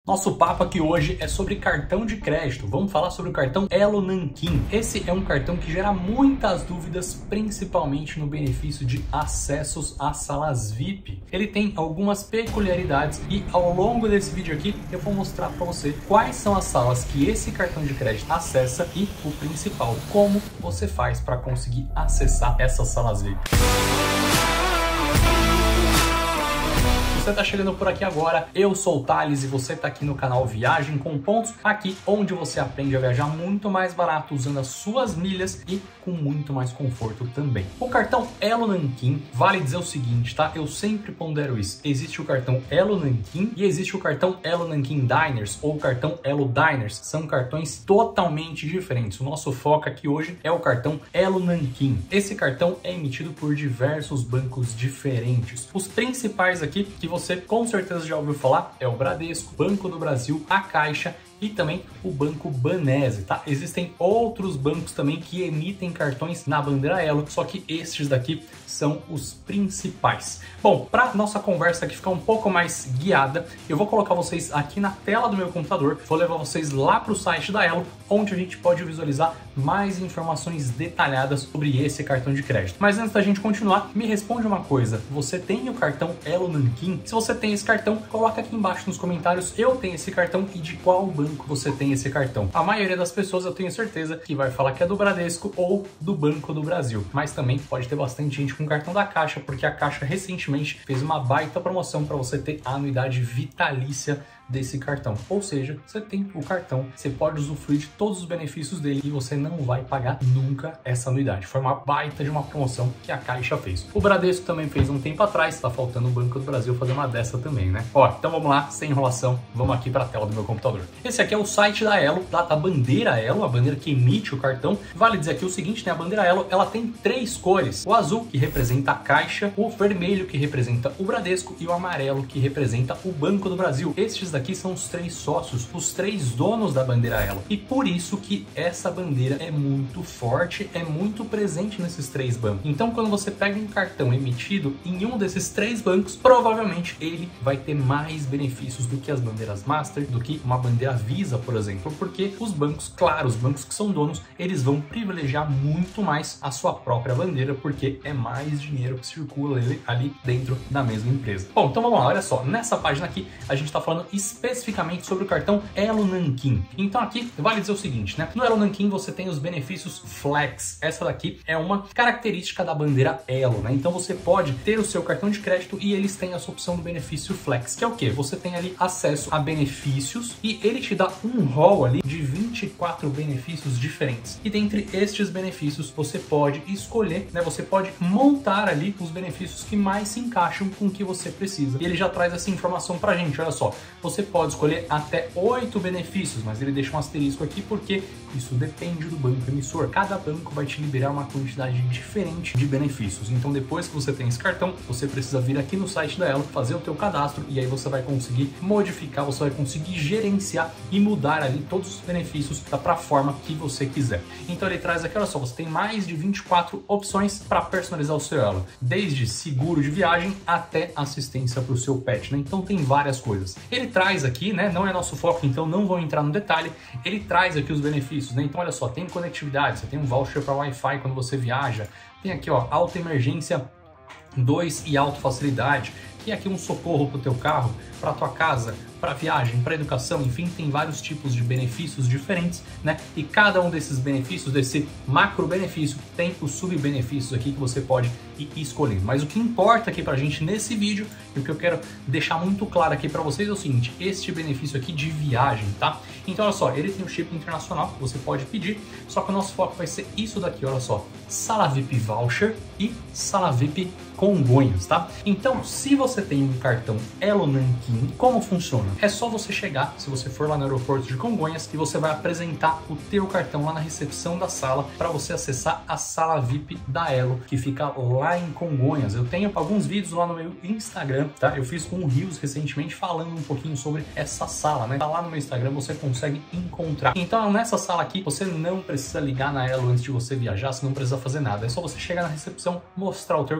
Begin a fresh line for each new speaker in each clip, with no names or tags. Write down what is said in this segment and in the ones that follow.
Nosso papo aqui hoje é sobre cartão de crédito. Vamos falar sobre o cartão Elo Nanquim. Esse é um cartão que gera muitas dúvidas, principalmente no benefício de acessos às salas VIP. Ele tem algumas peculiaridades e ao longo desse vídeo aqui eu vou mostrar para você quais são as salas que esse cartão de crédito acessa e o principal, como você faz para conseguir acessar essas salas VIP. Se você está chegando por aqui agora, eu sou o Thales e você está aqui no canal Viagem com Pontos, aqui onde você aprende a viajar muito mais barato usando as suas milhas e com muito mais conforto também. O cartão Elo Nanquim, vale dizer o seguinte, tá? Eu sempre pondero isso. Existe o cartão Elo Nanquim e existe o cartão Elo Nanquim Diners ou o cartão Elo Diners. São cartões totalmente diferentes. O nosso foco aqui hoje é o cartão Elo Nanquim. Esse cartão é emitido por diversos bancos diferentes. Os principais aqui que você com certeza já ouviu falar é o Bradesco, Banco do Brasil, a Caixa e também o Banco Banese, tá? Existem outros bancos também que emitem cartões na bandeira Elo, só que estes daqui são os principais. Bom, para nossa conversa aqui ficar um pouco mais guiada, eu vou colocar vocês aqui na tela do meu computador, vou levar vocês lá para o site da Elo, onde a gente pode visualizar mais informações detalhadas sobre esse cartão de crédito. Mas antes da gente continuar, me responde uma coisa, você tem o cartão Elo Nanquim? Se você tem esse cartão, coloca aqui embaixo nos comentários, eu tenho esse cartão e de qual banco você tem esse cartão. A maioria das pessoas eu tenho certeza que vai falar que é do Bradesco ou do Banco do Brasil, mas também pode ter bastante gente com cartão da Caixa, porque a Caixa recentemente fez uma baita promoção para você ter a anuidade vitalícia desse cartão. Ou seja, você tem o cartão, você pode usufruir de todos os benefícios dele e você não vai pagar nunca essa anuidade. Foi uma baita de uma promoção que a Caixa fez. O Bradesco também fez um tempo atrás, tá faltando o Banco do Brasil fazer uma dessa também, né? Ó, então vamos lá, sem enrolação, vamos aqui para a tela do meu computador. Esse aqui é o site da Elo, da bandeira Elo, a bandeira que emite o cartão. Vale dizer aqui o seguinte, né? A bandeira Elo, ela tem três cores. O azul, que representa a Caixa, o vermelho, que representa o Bradesco e o amarelo, que representa o Banco do Brasil. Estes daqui são os três sócios, os três donos da bandeira Elo. E por isso que essa bandeira é muito forte, é muito presente nesses três bancos. Então, quando você pega um cartão emitido em um desses três bancos, provavelmente ele vai ter mais benefícios do que as bandeiras Master, do que uma bandeira Visa, por exemplo, porque os bancos, claro, os bancos que são donos, eles vão privilegiar muito mais a sua própria bandeira, porque é mais dinheiro que circula ali dentro da mesma empresa. Bom, então vamos lá, olha só, nessa página aqui a gente está falando especificamente sobre o cartão Elo Nanquim. Então aqui vale dizer o seguinte, né? No Elo Nanquim você tem os benefícios Flex. Essa daqui é uma característica da bandeira Elo, né? Então você pode ter o seu cartão de crédito e eles têm essa opção do benefício Flex, que é o quê? Você tem ali acesso a benefícios e ele te dá um rol ali de 24 benefícios diferentes. E dentre estes benefícios você pode escolher, né? Você pode montar ali os benefícios que mais se encaixam com o que você precisa. E ele já traz essa informação pra gente, olha só. Você pode escolher até 8 benefícios, mas ele deixa um asterisco aqui porque isso depende do banco emissor. Cada banco vai te liberar uma quantidade diferente de benefícios. Então depois que você tem esse cartão, você precisa vir aqui no site da Elo, fazer o teu cadastro e aí você vai conseguir modificar, você vai conseguir gerenciar e mudar ali todos os benefícios para a forma que você quiser. Então ele traz aqui, olha só, você tem mais de 24 opções para personalizar o seu Elo, desde seguro de viagem até assistência para o seu pet, né? Então tem várias coisas. Ele traz aqui, né? Não é nosso foco, então não vou entrar no detalhe. Ele traz aqui os benefícios, né? Então olha só, tem conectividade, você tem um voucher para Wi-Fi quando você viaja, tem aqui, ó, alta emergência 2 e alta facilidade, que é aqui um socorro para o teu carro, para a tua casa, para viagem, para educação, enfim, tem vários tipos de benefícios diferentes, né? E cada um desses benefícios, desse macro benefício, tem os subbenefícios aqui que você pode ir escolhendo. Mas o que importa aqui pra gente nesse vídeo, e o que eu quero deixar muito claro aqui para vocês é o seguinte, este benefício aqui de viagem, tá? Então, olha só, ele tem o chip internacional que você pode pedir, só que o nosso foco vai ser isso daqui, olha só, Sala VIP Voucher e Sala VIP Congonhas, tá? Então, se você tem um cartão Elo Nanquim, como funciona? É só você chegar, se você for lá no aeroporto de Congonhas, e você vai apresentar o teu cartão lá na recepção da sala para você acessar a sala VIP da Elo, que fica lá em Congonhas. Eu tenho alguns vídeos lá no meu Instagram, tá? Eu fiz com o Rios recentemente falando um pouquinho sobre essa sala, né? Tá lá no meu Instagram, você consegue encontrar. Então, nessa sala aqui, você não precisa ligar na Elo antes de você viajar, você não precisa fazer nada. É só você chegar na recepção, mostrar o teu cartão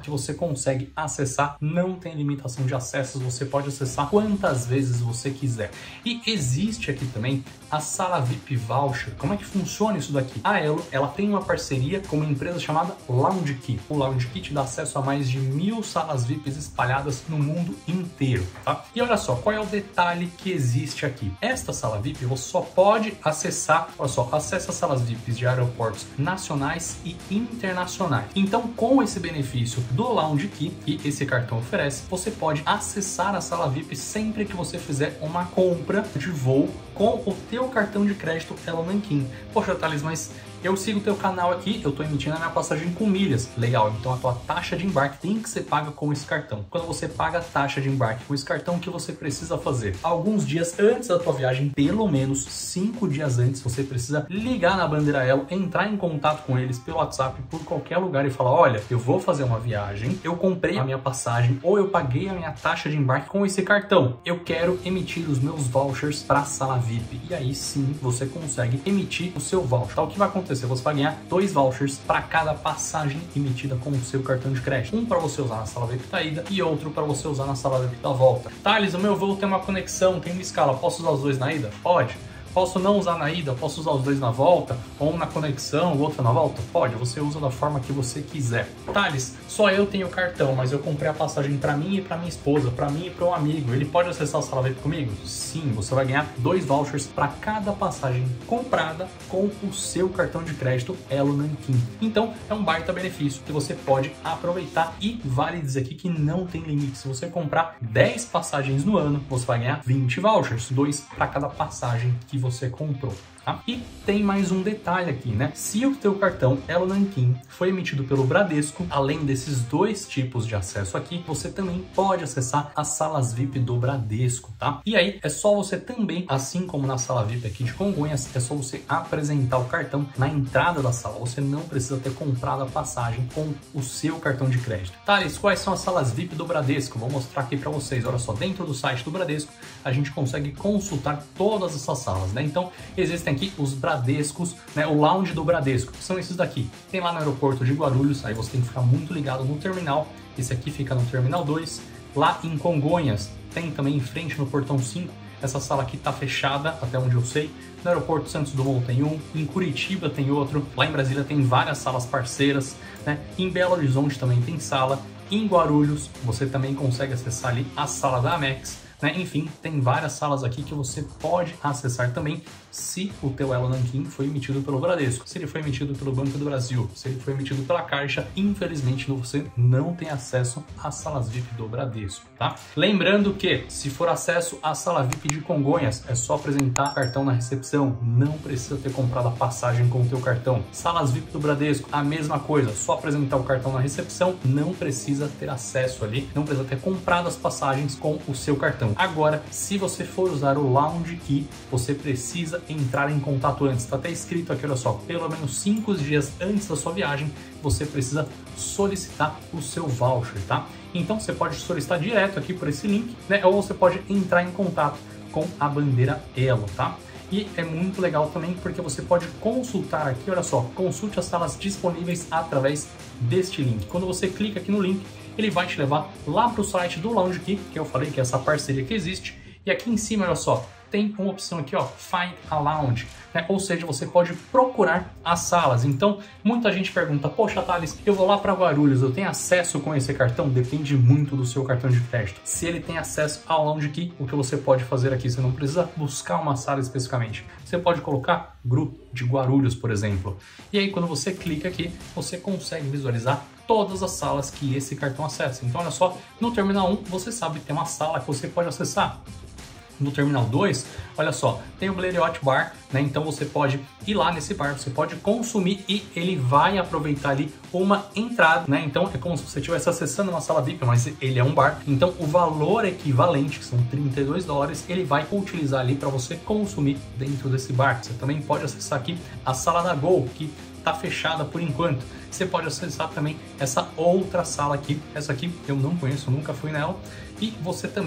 que você consegue acessar, não tem limitação de acessos, você pode acessar quantas vezes você quiser. E existe aqui também a sala VIP Voucher. Como é que funciona isso daqui? A Elo, ela tem uma parceria com uma empresa chamada LoungeKey. O LoungeKey te dá acesso a mais de 1000 salas VIPs espalhadas no mundo inteiro, tá? E olha só, qual é o detalhe que existe aqui? Esta sala VIP você só pode acessar, olha só, acessa as salas VIPs de aeroportos nacionais e internacionais. Então, com esse benefício do LoungeKey que esse cartão oferece, você pode acessar a sala VIP sempre que você fizer uma compra de voo com o teu cartão de crédito Elo Nanquim. Poxa, Thales, mas eu sigo o teu canal aqui, eu estou emitindo a minha passagem com milhas. Legal, então a tua taxa de embarque tem que ser paga com esse cartão. Quando você paga a taxa de embarque com esse cartão, o que você precisa fazer? Alguns dias antes da tua viagem, pelo menos 5 dias antes, você precisa ligar na Bandeira Elo, entrar em contato com eles pelo WhatsApp, por qualquer lugar e falar, olha, eu vou fazer uma viagem, eu comprei a minha passagem ou eu paguei a minha taxa de embarque com esse cartão. Eu quero emitir os meus vouchers para a sala VIP. E aí sim, você consegue emitir o seu voucher. Então, o que vai acontecer? Você vai ganhar 2 vouchers para cada passagem emitida com o seu cartão de crédito. Um para você usar na sala VIP da ida e outro para você usar na sala VIP da volta. Thales, o meu voo tem uma conexão, tem uma escala, posso usar os dois na ida? Pode. Posso não usar na ida, posso usar os dois na volta, ou um na conexão, o outro na volta? Pode, você usa da forma que você quiser. Thales, só eu tenho cartão, mas eu comprei a passagem para mim e para minha esposa, para mim e para um amigo. Ele pode acessar a sala VIP comigo? Sim, você vai ganhar 2 vouchers para cada passagem comprada com o seu cartão de crédito Elo Nanquim. Então, é um baita benefício que você pode aproveitar e vale dizer aqui que não tem limite. Se você comprar 10 passagens no ano, você vai ganhar 20 vouchers, 2 para cada passagem que você comprou. Tá? E tem mais um detalhe aqui, né? Se o teu cartão Elo Nanquim foi emitido pelo Bradesco, além desses 2 tipos de acesso aqui, você também pode acessar as salas VIP do Bradesco, tá? E aí é só você também, assim como na sala VIP aqui de Congonhas, é só você apresentar o cartão na entrada da sala. Você não precisa ter comprado a passagem com o seu cartão de crédito. Thales, quais são as salas VIP do Bradesco? Vou mostrar aqui para vocês. Olha só, dentro do site do Bradesco, a gente consegue consultar todas essas salas, né? Então, existem aqui os Bradescos, né, o lounge do Bradesco, que são esses daqui. Tem lá no aeroporto de Guarulhos, aí você tem que ficar muito ligado no terminal. Esse aqui fica no terminal 2. Lá em Congonhas, tem também em frente no portão 5. Essa sala aqui tá fechada, até onde eu sei. No aeroporto Santos Dumont tem um, em Curitiba tem outro, lá em Brasília tem várias salas parceiras, né? Em Belo Horizonte também tem sala. Em Guarulhos, você também consegue acessar ali a sala da Amex. Enfim, tem várias salas aqui que você pode acessar também se o teu Elo Nanquim foi emitido pelo Bradesco, se ele foi emitido pelo Banco do Brasil, se ele foi emitido pela Caixa, infelizmente você não tem acesso às salas VIP do Bradesco, tá? Lembrando que se for acesso à sala VIP de Congonhas, é só apresentar o cartão na recepção, não precisa ter comprado a passagem com o teu cartão. Salas VIP do Bradesco, a mesma coisa, só apresentar o cartão na recepção, não precisa ter acesso ali, não precisa ter comprado as passagens com o seu cartão. Agora, se você for usar o LoungeKey, você precisa entrar em contato antes. Está até escrito aqui, olha só, pelo menos 5 dias antes da sua viagem, você precisa solicitar o seu voucher, tá? Então, você pode solicitar direto aqui por esse link, né? Ou você pode entrar em contato com a Bandeira Elo, tá? E é muito legal também porque você pode consultar aqui, olha só, consulte as salas disponíveis através deste link. Quando você clica aqui no link, ele vai te levar lá para o site do LoungeKey, que eu falei que é essa parceria que existe. E aqui em cima, olha só, tem uma opção aqui, ó, Find a Lounge, né? Ou seja, você pode procurar as salas. Então, muita gente pergunta, poxa, Thales, eu vou lá para Guarulhos, eu tenho acesso com esse cartão? Depende muito do seu cartão de crédito. Se ele tem acesso ao LoungeKey, o que você pode fazer aqui, você não precisa buscar uma sala especificamente. Você pode colocar grupo de Guarulhos, por exemplo. E aí, quando você clica aqui, você consegue visualizar todas as salas que esse cartão acessa. Então, olha só, no Terminal 1, você sabe que tem uma sala que você pode acessar. No Terminal 2, olha só, tem o Blériot Bar, né? Então você pode ir lá nesse bar, você pode consumir e ele vai aproveitar ali uma entrada, né? Então é como se você estivesse acessando uma sala VIP, mas ele é um bar. Então o valor equivalente, que são $32, ele vai utilizar ali para você consumir dentro desse bar. Você também pode acessar aqui a sala da Gol, que está fechada por enquanto. Você pode acessar também essa outra sala aqui. Essa aqui eu não conheço, nunca fui nela. E você também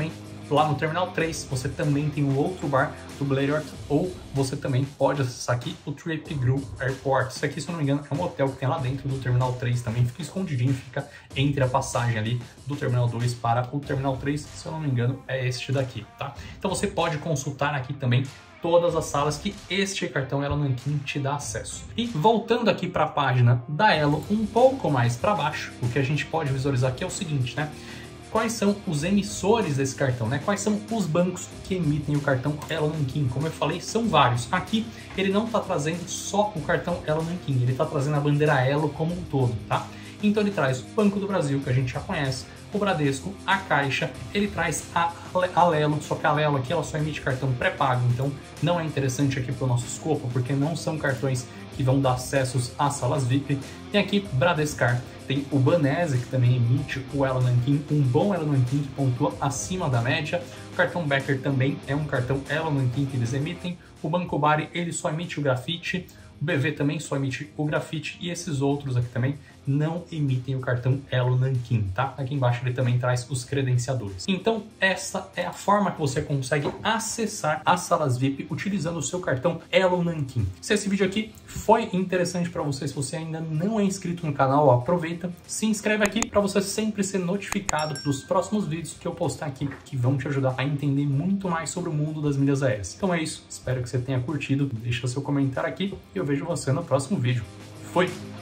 lá no Terminal 3 você também tem o outro bar do Blériot, ou você também pode acessar aqui o Trip-Gru Airport. Isso aqui, se eu não me engano, é um hotel que tem lá dentro do Terminal 3 também, fica escondidinho, fica entre a passagem ali do Terminal 2 para o Terminal 3, se eu não me engano, é este daqui, tá? Então você pode consultar aqui também todas as salas que este cartão Elo Nankin te dá acesso. E voltando aqui para a página da Elo, um pouco mais para baixo, o que a gente pode visualizar aqui é o seguinte, né? Quais são os emissores desse cartão, né? Quais são os bancos que emitem o cartão Elo Nankin? Como eu falei, são vários. Aqui ele não está trazendo só o cartão Elo Nankin, ele está trazendo a bandeira Elo como um todo, tá? Então ele traz o Banco do Brasil, que a gente já conhece, o Bradesco, a Caixa, ele traz a Alelo, só que a Alelo aqui ela só emite cartão pré-pago, então não é interessante aqui para o nosso escopo, porque não são cartões que vão dar acessos às salas VIP. Tem aqui Bradescar, tem o Banese, que também emite o Elo Nankin, um bom Elo Nankin que pontua acima da média. O cartão Becker também é um cartão Elo Nankin que eles emitem. O Banco Bari, ele só emite o grafite. O BV também só emite o grafite, e esses outros aqui também não emitem o cartão Elo Nankin, tá? Aqui embaixo ele também traz os credenciadores. Então essa é a forma que você consegue acessar as salas VIP utilizando o seu cartão Elo Nankin. Se esse vídeo aqui foi interessante para você, se você ainda não é inscrito no canal, aproveita, se inscreve aqui para você sempre ser notificado dos próximos vídeos que eu postar aqui, que vão te ajudar a entender muito mais sobre o mundo das milhas aéreas. Então é isso, espero que você tenha curtido, deixa seu comentário aqui e eu vejo você no próximo vídeo. Fui!